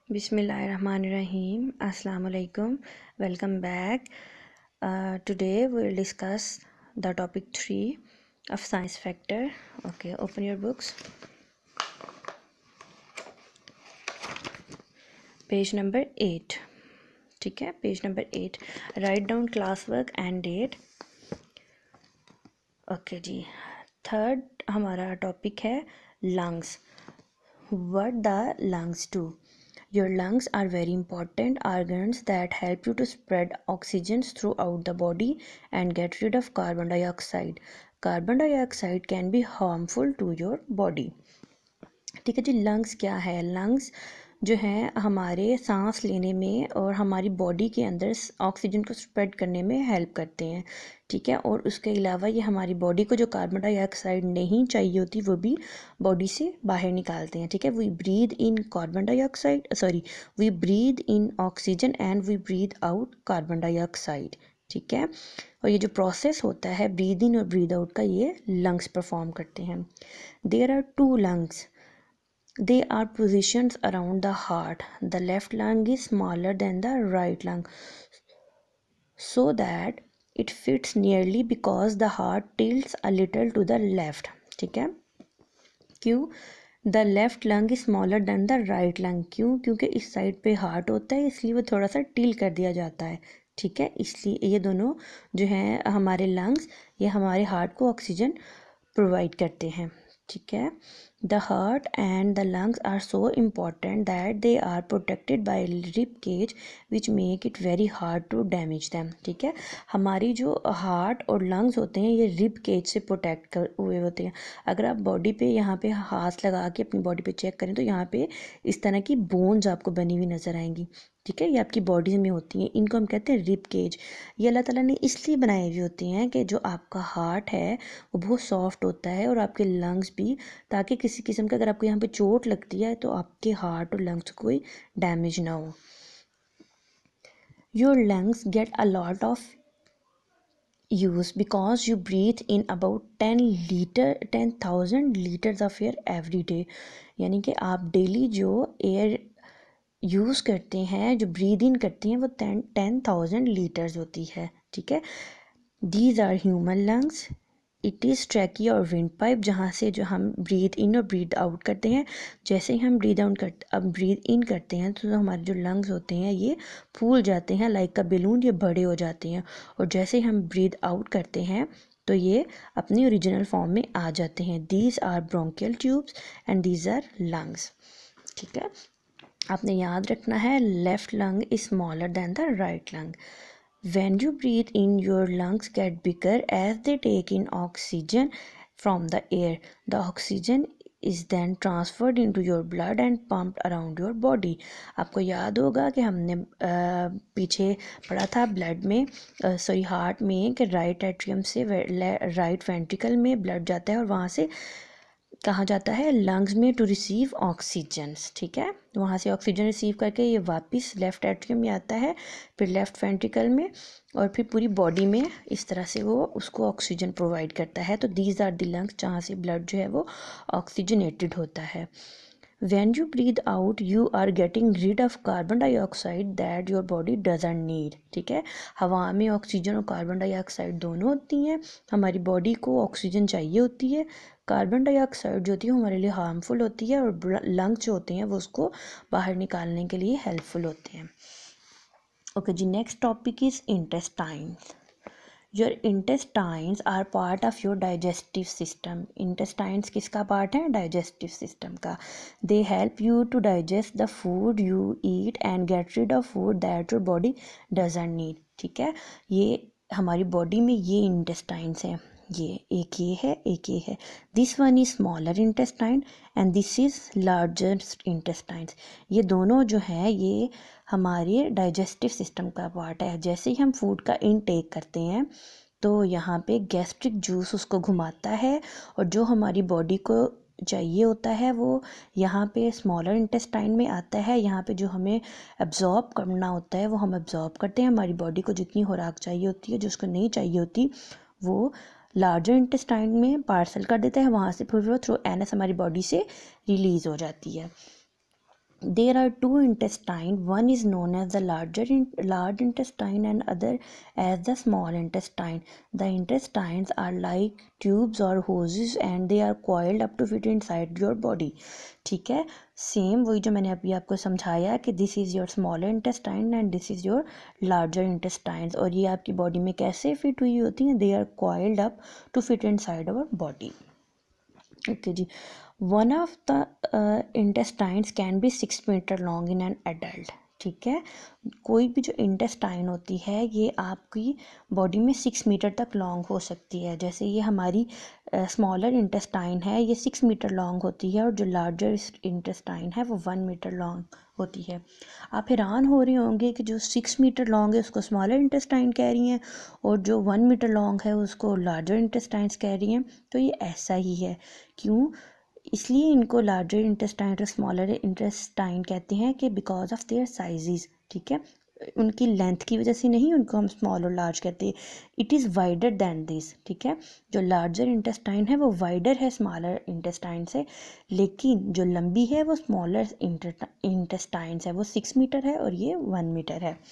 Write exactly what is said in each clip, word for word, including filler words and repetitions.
Bismillahirrahmanirrahim. Assalamu alaikum. Welcome back. Uh, today we will discuss the topic three of science factor. Okay, open your books. Page number eight. ठीक है, page number eight. Write down class work and date. Okay जी. Third हमारा topic है lungs. What the lungs do. Your lungs are very important organs that help you to spread oxygen throughout the body and get rid of carbon dioxide. Carbon dioxide can be harmful to your body. ठीक है जी. Lungs क्या है? Lungs जो है हमारे सांस लेने में और हमारी बॉडी के अंदर ऑक्सीजन को स्प्रेड करने में हेल्प करते हैं. ठीक है. और उसके अलावा ये हमारी बॉडी को जो कार्बन डाइऑक्साइड नहीं चाहिए होती वो भी बॉडी से बाहर निकालते हैं. ठीक है. We breathe in carbon dioxide sorry we breathe in oxygen and we breathe out carbon dioxide. ठीक है. और ये जो प्रोसेस होता है ब्रीद इन और ब्रीद आउट का, ये लंग्स परफॉर्म करते हैं. There are two lungs. They are positioned around the heart. The left lung is smaller than the right lung, so that it fits nearly because the heart tilts a little to the left. ठीक है. क्यों? The left lung is smaller than the right lung. क्यों? क्योंकि इस side पे heart होता है, इसलिए वो थोड़ा सा टिल कर दिया जाता है. ठीक है. इसलिए ये दोनों जो हैं हमारे लंग्स, ये हमारे हार्ट को ऑक्सीजन प्रोवाइड करते हैं. ठीक है. The heart and the lungs are so important that they are protected by rib cage which make it very hard to damage them. ठीक है. हमारी जो हार्ट और लंग्स होते हैं ये रिब केज से प्रोटेक्ट कर हुए होते हैं. अगर आप बॉडी पे यहाँ पे हाथ लगा के अपनी बॉडी पे चेक करें तो यहाँ पे इस तरह की बोन्स आपको बनी हुई नज़र आएंगी. ठीक है. ये आपकी बॉडी में होती हैं. इनको हम कहते हैं रिब केज. ये अल्लाह ताला ने इसलिए बनाए हुए होती हैं कि जो आपका हार्ट है वो बहुत सॉफ्ट होता है और आपके लंग्स भी, ताकि किसी किस्म का अगर आपको यहाँ पे चोट लगती है तो आपके हार्ट और लंग्स को कोई डैमेज ना हो. Your lungs get a lot of use because you breathe in about ten litre ten thousand litres of air every day. यानी कि आप डेली जो एयर यूज़ करते हैं, जो ब्रीद इन करते हैं, वो टेन टेन थाउजेंड लीटर्स होती है. ठीक है. These are human lungs. It is trachea और विंड पाइप, जहाँ से जो हम ब्रीद इन और ब्रीद आउट करते हैं. जैसे ही हम ब्रीद आउट कर अब ब्रीद इन करते हैं तो हमारे जो लंग्स होते हैं ये फूल जाते हैं लाइक का बेलून, ये बड़े हो जाते हैं. और जैसे ही हम ब्रीद आउट करते हैं तो ये अपनी ओरिजिनल फॉर्म में आ जाते हैं. These are bronchial tubes and these are lungs. ठीक है. आपने याद रखना है left lung is smaller than the right lung. When you breathe in, your lungs get bigger as they take in oxygen from the air. The oxygen is then transferred into your blood and pumped around your body. आपको याद होगा कि हमने आ, पीछे पढ़ा था blood में sorry heart में कि राइट एट्रियम से राइट वेंट्रिकल में ब्लड जाता है और वहाँ से कहाँ जाता है? लंग्स में टू रिसीव ऑक्सीजन. ठीक है. वहाँ से ऑक्सीजन रिसीव करके ये वापस लेफ़्ट एट्रियम में आता है, फिर लेफ़्ट वेंट्रिकल में, और फिर पूरी बॉडी में इस तरह से वो उसको ऑक्सीजन प्रोवाइड करता है. तो दीज आर द लंग्स जहाँ से ब्लड जो है वो ऑक्सीजनेटेड होता है. When you breathe out, you are getting rid of carbon dioxide that your body doesn't need. ठीक है. हवा में ऑक्सीजन और कार्बन डाइऑक्साइड दोनों होती हैं. हमारी बॉडी को ऑक्सीजन चाहिए होती है. कार्बन डाइऑक्साइड जो होती है हमारे लिए हार्मफुल होती है और लंग्स जो होते हैं वो उसको बाहर निकालने के लिए हेल्पफुल होते हैं. ओके जी. Next topic is intestines. Your intestines are part of your digestive system. Intestines किसका part है? Digestive system का. They help you to digest the food you eat and get rid of food that your body doesn't need. ठीक है. ये हमारी body में ये intestines हैं. ये एक ये है, एक ये है. This one is smaller intestine and this is largest intestines. ये दोनों जो है ये हमारे डाइजेस्टिव सिस्टम का पार्ट है. जैसे ही हम फूड का इनटेक करते हैं तो यहाँ पे गैस्ट्रिक जूस उसको घुमाता है और जो हमारी बॉडी को चाहिए होता है वो यहाँ पे स्मॉलर इंटेस्टाइन में आता है. यहाँ पे जो हमें एब्जॉर्ब करना होता है वो हम एब्जॉर्ब करते हैं. हमारी बॉडी को जितनी खुराक चाहिए होती है, जो उसको नहीं चाहिए होती वो लार्जर इंटेस्टाइन में पार्सल कर देता है. वहाँ से फिर वो थ्रू एनएस हमारी बॉडी से रिलीज़ हो जाती है. There are two intestines. One is known as the larger in, large intestine and other as the small intestine. The intestines are like tubes or hoses and they are coiled up to fit inside your body. ठीक है, same वही जो मैंने अभी आपको समझाया कि this is your smaller intestine and this is your larger intestines, और ये आपकी बॉडी में कैसे फिट हुई होती हैं, they are coiled up to fit inside our body. Okay जी. One of the intestines can be six metre long in an adult. ठीक है, कोई भी जो इंटेस्टाइन होती है ये आपकी बॉडी में सिक्स मीटर तक लॉन्ग हो सकती है. जैसे ये हमारी स्मॉलर uh, इंटेस्टाइन है, ये सिक्स मीटर लॉन्ग होती है, और जो लार्जर इंटेस्टाइन है वो वन मीटर लॉन्ग होती है. आप हैरान हो रहे होंगे कि जो सिक्स मीटर लॉन्ग है उसको स्मॉलर इंटेस्टाइन कह रही हैं और जो वन मीटर लॉन्ग है उसको लार्जर इंटेस्टाइन्स कह रही हैं. तो ये ऐसा ही है. क्यों? इसलिए इनको लार्जर इंटेस्टाइन और स्मॉलर इंटेस्टाइन कहते हैं कि बिकॉज ऑफ देयर साइजेस. ठीक है, उनकी लेंथ की वजह से नहीं उनको हम स्मॉल और लार्ज कहते हैं. It is wider than this. ठीक है, जो लार्जर इंटेस्टाइन है वो वाइडर है स्मॉलर इंटेस्टाइन से, लेकिन जो लंबी है वो स्मॉलर इंटेस्टाइन है, वो सिक्स मीटर है और ये वन मीटर है.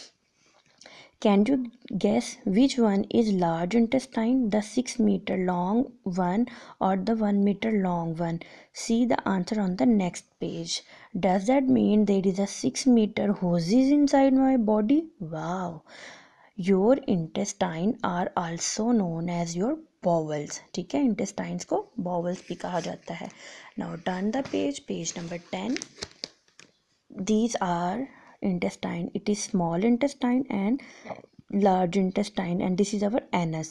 Can you guess which one is large intestine, the six meter long one or the one meter long one? See the answer on the next page. Does that mean there is a six meter hoses inside my body? Wow! Your intestine are also known as your bowels. ठीक है, intestines को bowels भी कहा जाता है. Now turn the page, page number ten. These are intestine. It is small intestine and large intestine, and this is our anus.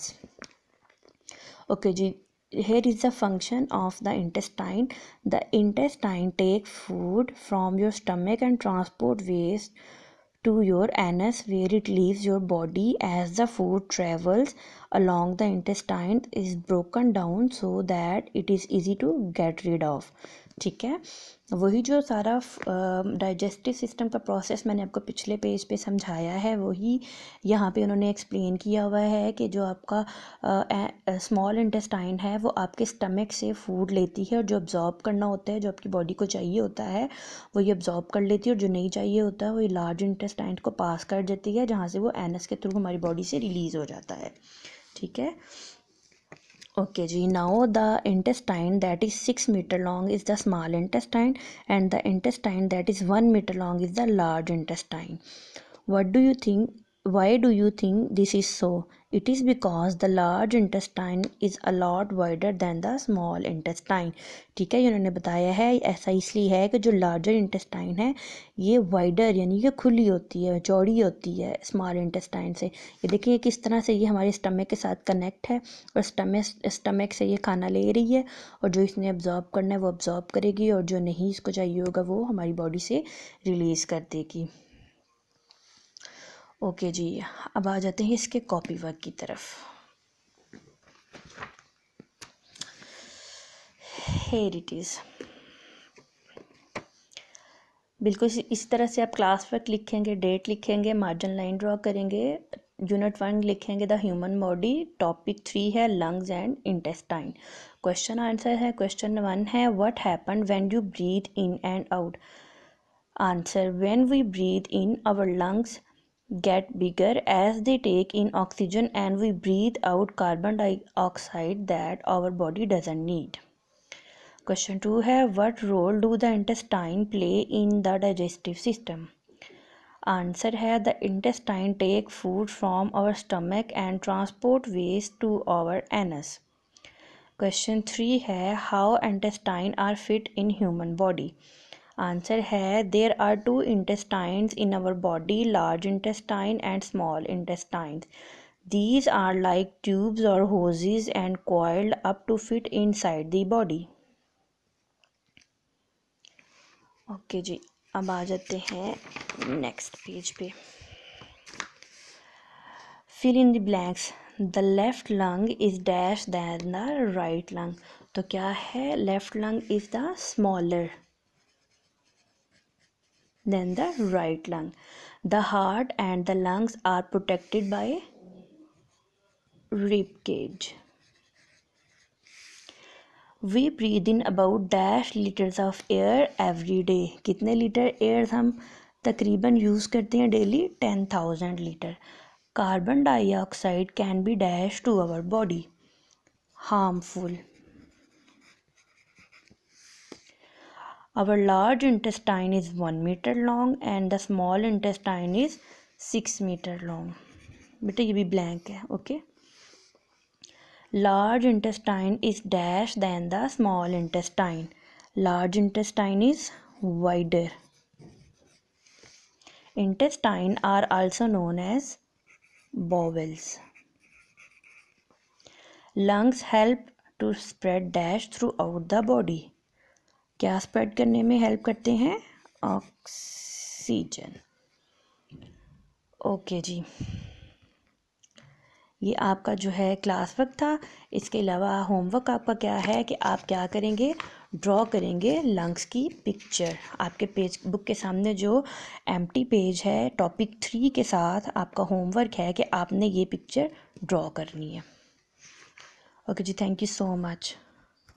Okay ji, here is the function of the intestine. The intestine take food from your stomach and transport waste to your anus, where it leaves your body. As the food travels along, the intestine is broken down so that it is easy to get rid of. ठीक है, वही जो सारा digestive system का process मैंने आपको पिछले page पे समझाया है वही यहाँ पे उन्होंने एक्सप्लेन किया हुआ है कि जो आपका स्मॉल इंटेस्टाइन है वो आपके स्टमक से फूड लेती है और जो अब्जॉर्ब करना होता है, जो आपकी बॉडी को चाहिए होता है वो ये अब्जॉर्ब कर लेती है, और जो नहीं चाहिए होता है वो ये लार्ज इंटेस्टाइन को पास कर देती है, जहाँ से वो एनस के थ्रू हमारी बॉडी से रिलीज़ हो जाता है. ठीक है. Okay ji, now the intestine that is six meter long is the small intestine and the intestine that is one meter long is the large intestine. What do you think? Why do you think this is so? It is because the large intestine is a lot wider than the small intestine. ठीक है, इन्होंने बताया है ऐसा इसलिए है कि जो लार्जर इंटेस्टाइन है ये वाइडर यानी कि खुली होती है, चौड़ी होती है स्मॉल इंटेस्टाइन से. ये देखिए किस तरह से ये हमारे स्टमक के साथ कनेक्ट है और स्टमक स्टमक से ये खाना ले रही है, और जो इसने अब्जॉर्ब करना है वो अब्जॉर्ब करेगी और जो नहीं इसको चाहिए होगा वो हमारी बॉडी से रिलीज़ कर देगी. ओके जी, अब आ जाते हैं इसके कॉपी वर्क की तरफ. Here it is. बिल्कुल इस तरह से आप क्लास वर्क लिखेंगे, डेट लिखेंगे, मार्जिन लाइन ड्रॉ करेंगे, यूनिट वन लिखेंगे the human body, topic three है lungs and intestine. Question answer है. क्वेश्चन वन है what happen when you breathe in and out. Answer when we breathe in our lungs get bigger as they take in oxygen and we breathe out carbon dioxide that our body doesn't need. Question two है what role do the intestine play in the digestive system? Answer है the intestine take food from our stomach and transport waste to our anus. Question three है how intestine are fit in human body? Answer है there are two intestines in our body, large intestine and small intestines. These are like tubes और hoses and coiled up to fit inside the body. Okay जी, अब आ जाते हैं next page पे. Fill in the blanks. The left lung is dash than the right lung. तो क्या है, left lung is the smaller than the right lung. The heart and the lungs are protected by rib cage. We breathe in about dash litres of air every day. कितने litre air हम तकरीबन use करते हैं डेली? Ten thousand litre. Carbon dioxide can be dash to our body, harmful. Our large intestine is one meter long and the small intestine is six meter long. बेटा ये भी blank है, okay? Large intestine is dash than the small intestine. Large intestine is wider. Intestine are also known as bowels. Lungs help to spread dash throughout the body. क्या spread करने में help करते हैं? Oxygen. Okay जी, ये आपका जो है class work था। इसके अलावा होमवर्क आपका क्या है कि आप क्या करेंगे? ड्रॉ करेंगे लंग्स की पिक्चर। आपके पेज बुक के सामने जो एम्प्टी पेज है टॉपिक थ्री के साथ आपका होमवर्क है कि आपने ये पिक्चर ड्रॉ करनी है। ओके जी, थैंक यू सो मच।